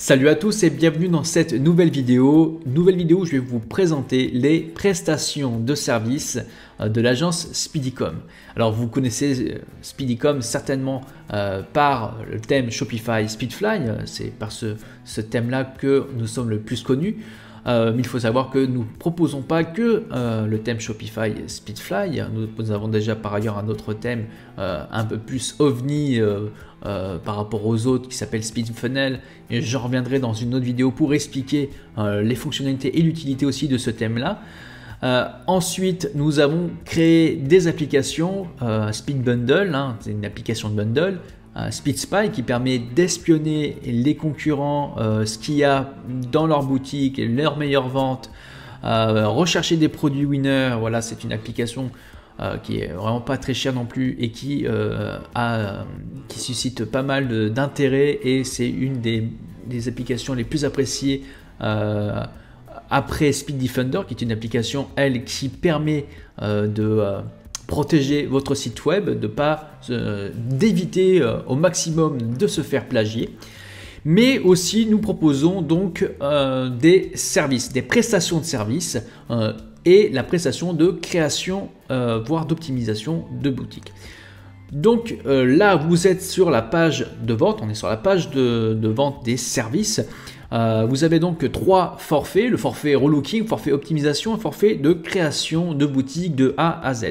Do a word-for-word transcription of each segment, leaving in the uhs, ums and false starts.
Salut à tous et bienvenue dans cette nouvelle vidéo. Nouvelle vidéo où je vais vous présenter les prestations de service de l'agence Speedycom. Alors vous connaissez Speedycom certainement euh, par le thème Shopify Speedfly. C'est par ce, ce thème-là que nous sommes le plus connus. Euh, mais il faut savoir que nous ne proposons pas que euh, le thème Shopify Speedfly. Nous, nous avons déjà par ailleurs un autre thème euh, un peu plus ovni euh, euh, par rapport aux autres qui s'appelle SpeedFunnel. Et j'en reviendrai dans une autre vidéo pour expliquer euh, les fonctionnalités et l'utilité aussi de ce thème-là. Euh, ensuite, nous avons créé des applications, euh, Speed Bundle, hein, c'est une application de bundle. Speed Spy qui permet d'espionner les concurrents, euh, ce qu'il y a dans leur boutique, leurs meilleures ventes, euh, rechercher des produits winners. Voilà, c'est une application euh, qui est vraiment pas très chère non plus et qui, euh, a, qui suscite pas mal d'intérêt, et c'est une des, des applications les plus appréciées euh, après Speed Defender, qui est une application, elle, qui permet euh, de... Euh, protéger votre site web, de pas euh, d'éviter euh, au maximum de se faire plagier. Mais aussi nous proposons donc euh, des services, des prestations de services euh, et la prestation de création euh, voire d'optimisation de boutique. Donc euh, là vous êtes sur la page de vente, on est sur la page de, de vente des services. Euh, vous avez donc trois forfaits, le forfait relooking, forfait optimisation et forfait de création de boutique de A à Z.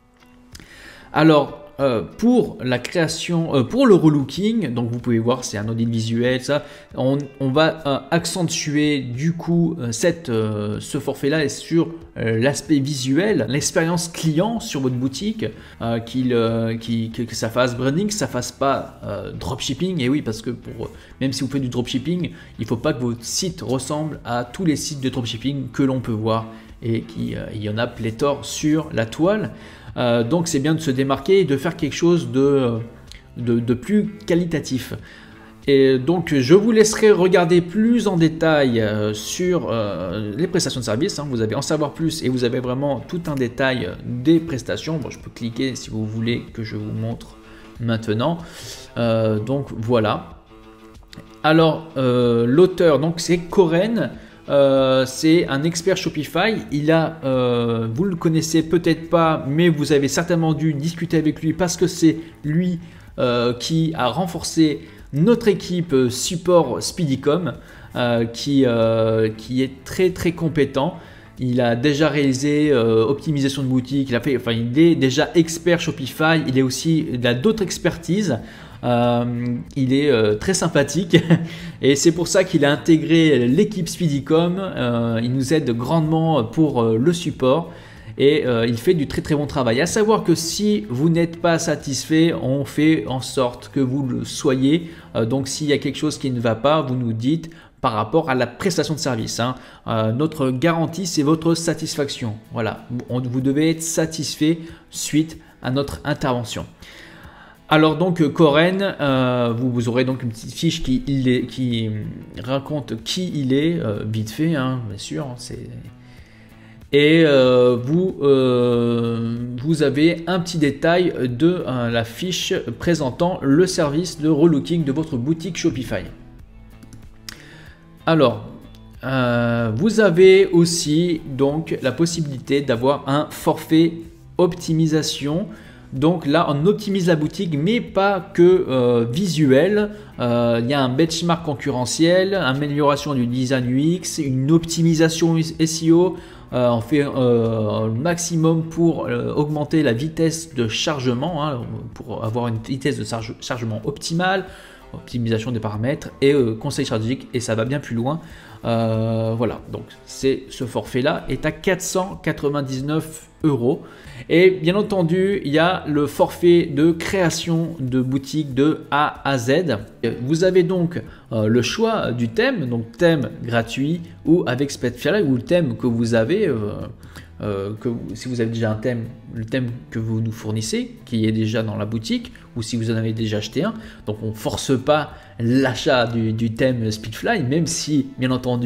Alors, euh, pour la création, euh, pour le relooking, donc vous pouvez voir, c'est un audit visuel, ça, on, on va euh, accentuer du coup euh, cette, euh, ce forfait-là et sur euh, l'aspect visuel, l'expérience client sur votre boutique, euh, qu'il, euh, qu'il, que, que ça fasse branding, que ça fasse pas euh, dropshipping. Et oui, parce que pour, même si vous faites du dropshipping, il ne faut pas que votre site ressemble à tous les sites de dropshipping que l'on peut voir, et qui, euh, il y en a pléthore sur la toile. Euh, donc c'est bien de se démarquer et de faire quelque chose de, de, de plus qualitatif. Et donc je vous laisserai regarder plus en détail euh, sur euh, les prestations de service. Hein. Vous allez en savoir plus et vous avez vraiment tout un détail des prestations. Bon, je peux cliquer si vous voulez que je vous montre maintenant. Euh, donc voilà. Alors euh, l'auteur, donc c'est Koren. Euh, c'est un expert Shopify. Il a, euh, vous le connaissez peut-être pas, mais vous avez certainement dû discuter avec lui parce que c'est lui euh, qui a renforcé notre équipe support Speedycom, euh, qui, euh, qui est très très compétent. Il a déjà réalisé euh, optimisation de boutique. Il a fait, enfin, il est déjà expert Shopify. Il est aussi, il a d'autres expertises. Euh, il est euh, très sympathique et c'est pour ça qu'il a intégré l'équipe Speedycom. Euh, il nous aide grandement pour euh, le support et euh, il fait du très très bon travail. À savoir que si vous n'êtes pas satisfait, on fait en sorte que vous le soyez. Euh, donc s'il y a quelque chose qui ne va pas, vous nous dites par rapport à la prestation de service. Hein. Euh, notre garantie, c'est votre satisfaction. Voilà, on, vous devez être satisfait suite à notre intervention. Alors donc Koren, euh, vous, vous aurez donc une petite fiche qui, il est, qui raconte qui il est, euh, vite fait, hein, bien sûr. C'est... Et euh, vous, euh, vous avez un petit détail de euh, la fiche présentant le service de relooking de votre boutique Shopify. Alors, euh, vous avez aussi donc la possibilité d'avoir un forfait optimisation. Donc là, on optimise la boutique, mais pas que euh, visuel. Euh, il y a un benchmark concurrentiel, amélioration du design U X, une optimisation S E O. Euh, on fait euh, le maximum pour euh, augmenter la vitesse de chargement, hein, pour avoir une vitesse de charge chargement optimale, optimisation des paramètres et euh, conseil stratégique, et ça va bien plus loin. Euh, voilà, donc c'est ce forfait là est à quatre cent quatre-vingt-dix-neuf euros. Et bien entendu, il y a le forfait de création de boutique de A à Z. Vous avez donc euh, le choix du thème, donc thème gratuit ou avec Speedfly, ou le thème que vous avez. Euh, Euh, que si vous avez déjà un thème, le thème que vous nous fournissez, qui est déjà dans la boutique, ou si vous en avez déjà acheté un. Donc on ne force pas l'achat du, du thème Speedfly, même si bien entendu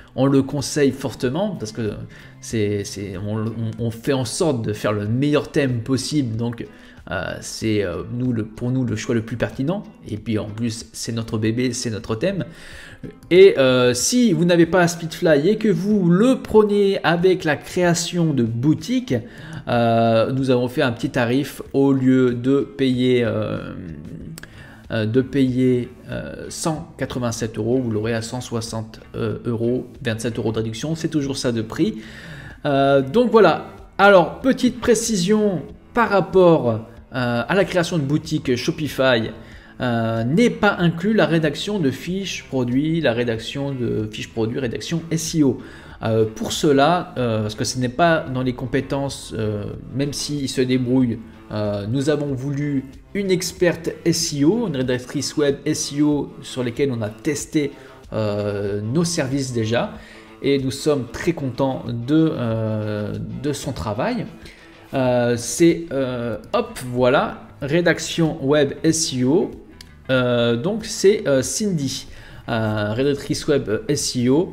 on le conseille fortement parce que c'est, c'est, on, on fait en sorte de faire le meilleur thème possible. Donc euh, c'est euh, nous, le, pour nous le choix le plus pertinent. Et puis en plus, c'est notre bébé, c'est notre thème. Et euh, si vous n'avez pas Speedfly et que vous le prenez avec la création de boutique, euh, nous avons fait un petit tarif au lieu de payer, euh, euh, de payer euh, cent quatre-vingt-sept euros, vous l'aurez à cent soixante euros, vingt-sept euros de réduction, c'est toujours ça de prix. Euh, donc voilà, alors petite précision par rapport euh, à la création de boutique Shopify. Euh, n'est pas inclus la rédaction de fiches produits, la rédaction de fiches produits, rédaction S E O. Euh, pour cela, euh, parce que ce n'est pas dans les compétences, euh, même s'ils se débrouillent, euh, nous avons voulu une experte S E O, une rédactrice web S E O sur lesquelles on a testé euh, nos services déjà, et nous sommes très contents de, euh, de son travail. Euh, c'est euh, hop, voilà, rédaction web S E O. Euh, donc c'est euh, Cindy, euh, rédactrice web euh, S E O.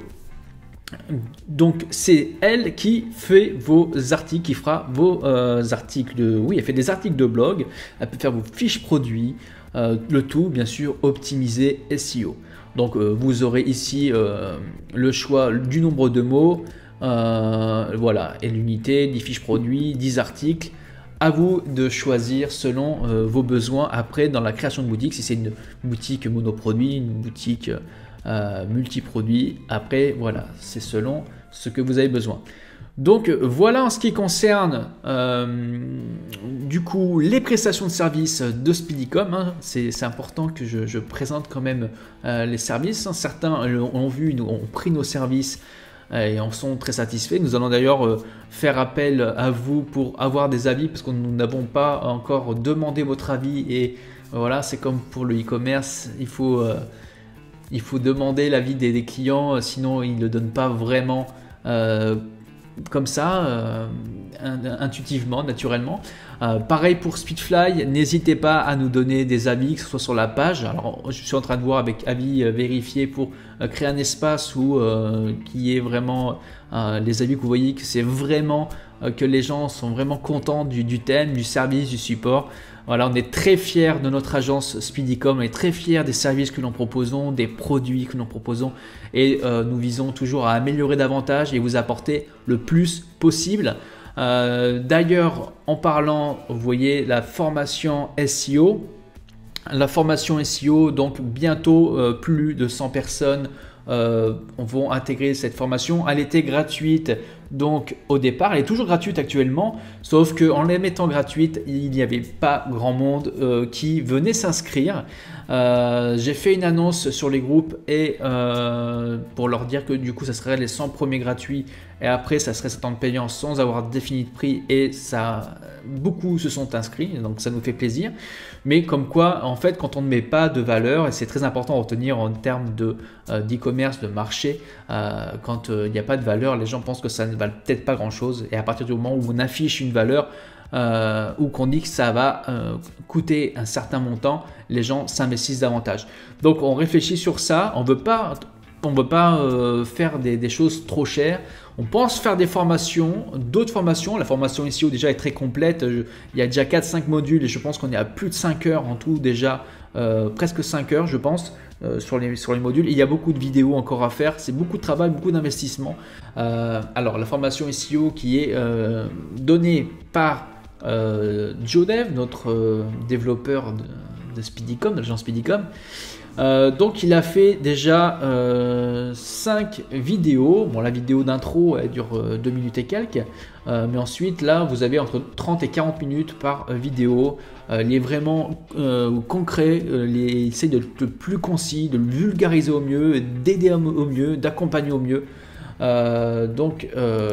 Donc c'est elle qui fait vos articles, qui fera vos euh, articles de, oui, elle fait des articles de blog, elle peut faire vos fiches produits, euh, le tout bien sûr optimisé S E O. Donc euh, vous aurez ici euh, le choix du nombre de mots, euh, voilà, et l'unité, dix fiches produits, dix articles. À vous de choisir selon euh, vos besoins après dans la création de boutique, si c'est une boutique monoproduit, une boutique euh, multiproduit, après voilà, c'est selon ce que vous avez besoin. Donc voilà en ce qui concerne euh, du coup les prestations de services de Speedycom, hein. C'est important que je, je présente quand même euh, les services, hein. Certains l'ont vu, nous ont pris nos services et en sont très satisfaits. Nous allons d'ailleurs euh, faire appel à vous pour avoir des avis parce que nous n'avons pas encore demandé votre avis et euh, voilà, c'est comme pour le e-commerce, il faut, euh, il faut demander l'avis des, des clients, sinon ils ne le donnent pas vraiment euh, comme ça, euh, intuitivement, naturellement. Euh, pareil pour Speedfly, n'hésitez pas à nous donner des avis, que ce soit sur la page. Alors, je suis en train de voir avec avis euh, vérifié pour euh, créer un espace où euh, qui est vraiment euh, les avis que vous voyez, que c'est vraiment euh, que les gens sont vraiment contents du, du thème, du service, du support. Voilà, on est très fiers de notre agence Speedycom, on est très fiers des services que nous proposons, des produits que nous proposons et euh, nous visons toujours à améliorer davantage et vous apporter le plus possible. Euh, D'ailleurs, en parlant, vous voyez la formation S E O. La formation S E O, donc bientôt euh, plus de cent personnes euh, vont intégrer cette formation. Elle était gratuite donc au départ, elle est toujours gratuite actuellement, sauf qu'en les mettant gratuite, il n'y avait pas grand monde euh, qui venait s'inscrire. Euh, J'ai fait une annonce sur les groupes et euh, pour leur dire que du coup ça serait les cent premiers gratuits et après ça serait septembre payant sans avoir défini de prix et ça, beaucoup se sont inscrits donc ça nous fait plaisir. Mais comme quoi en fait quand on ne met pas de valeur, et c'est très important à retenir en termes de euh, d'e-commerce, de marché, euh, quand il euh, n'y a pas de valeur, les gens pensent que ça ne valent peut-être pas grand chose et à partir du moment où on affiche une valeur Euh, ou qu'on dit que ça va euh, coûter un certain montant, les gens s'investissent davantage. Donc on réfléchit sur ça, on veut pas, on veut pas euh, faire des, des choses trop chères. On pense faire des formations, d'autres formations. La formation S E O déjà est très complète. Je, il y a déjà quatre cinq modules et je pense qu'on est à plus de cinq heures en tout déjà, euh, presque cinq heures je pense. Euh, sur, les, sur les modules, il y a beaucoup de vidéos encore à faire, c'est beaucoup de travail, beaucoup d'investissement. Euh, alors la formation S E O qui est euh, donnée par euh, Jodev, notre euh, développeur de, de Speedycom, de l'agence Speedycom. Euh, donc il a fait déjà euh, cinq vidéos. Bon, la vidéo d'intro elle dure euh, deux minutes et quelques, euh, mais ensuite là vous avez entre trente et quarante minutes par euh, vidéo. Euh, il est vraiment euh, concret, euh, il essaie de le plus concis, de le vulgariser au mieux, d'aider au mieux, d'accompagner au mieux. Euh, donc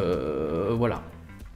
euh, voilà.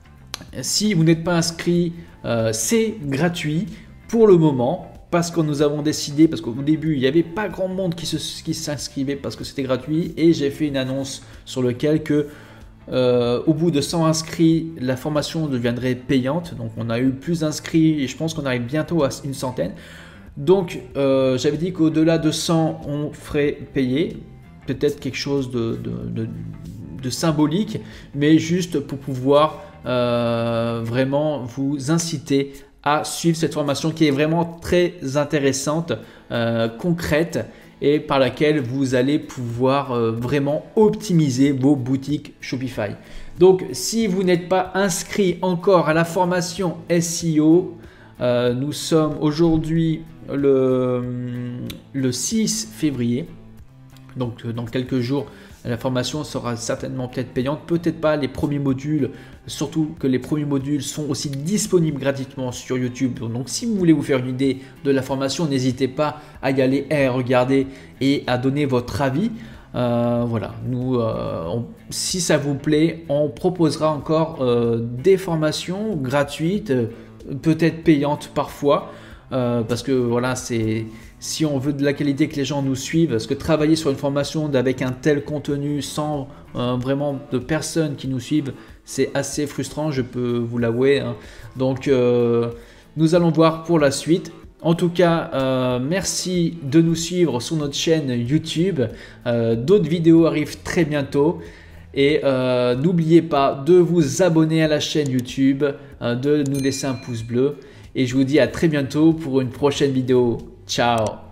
Si vous n'êtes pas inscrit, euh, c'est gratuit pour le moment. Parce que nous avons décidé, parce qu'au début il n'y avait pas grand monde qui s'inscrivait parce que c'était gratuit et j'ai fait une annonce sur laquelle que euh, au bout de cent inscrits la formation deviendrait payante. Donc on a eu plus d'inscrits et je pense qu'on arrive bientôt à une centaine. Donc euh, j'avais dit qu'au-delà de cent on ferait payer. peut-être quelque chose de, de, de, de symbolique, mais juste pour pouvoir euh, vraiment vous inciter à suivre cette formation qui est vraiment très intéressante, euh, concrète, et par laquelle vous allez pouvoir euh, vraiment optimiser vos boutiques Shopify. Donc, si vous n'êtes pas inscrit encore à la formation S E O, euh, nous sommes aujourd'hui le, le six février. Donc, dans quelques jours, la formation sera certainement peut-être payante, peut-être pas les premiers modules, surtout que les premiers modules sont aussi disponibles gratuitement sur YouTube. Donc, si vous voulez vous faire une idée de la formation, n'hésitez pas à y aller, à regarder et à donner votre avis. Euh, voilà, nous, euh, on, si ça vous plaît, on proposera encore euh, des formations gratuites, euh, peut-être payantes parfois, euh, parce que voilà, c'est si on veut de la qualité, que les gens nous suivent, parce que travailler sur une formation avec un tel contenu sans euh, vraiment de personnes qui nous suivent, c'est assez frustrant, je peux vous l'avouer, hein. Donc, euh, nous allons voir pour la suite. En tout cas, euh, merci de nous suivre sur notre chaîne YouTube. Euh, D'autres vidéos arrivent très bientôt. Et euh, n'oubliez pas de vous abonner à la chaîne YouTube, euh, de nous laisser un pouce bleu. Et je vous dis à très bientôt pour une prochaine vidéo. Ciao!